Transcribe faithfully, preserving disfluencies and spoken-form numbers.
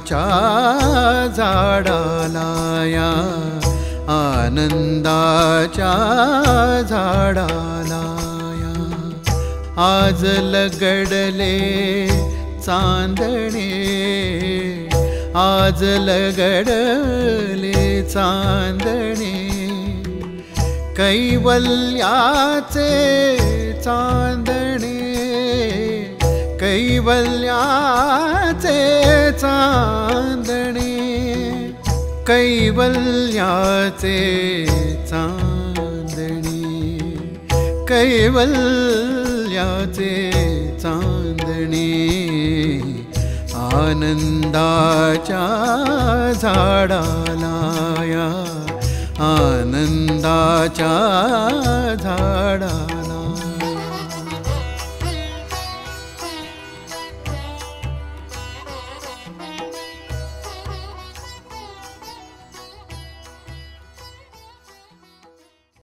झाडाला या आनंदाच्या झाडाला या आज लगडले चांदणे आज लगडले चांदणे कैवल्याचे चांदणे कैवल्याचे चांदणे कैवल्याचे चांदणे कैवल्याचे चांदणे आनंदाच्या झाडाला या आनंदाच्या झाडाला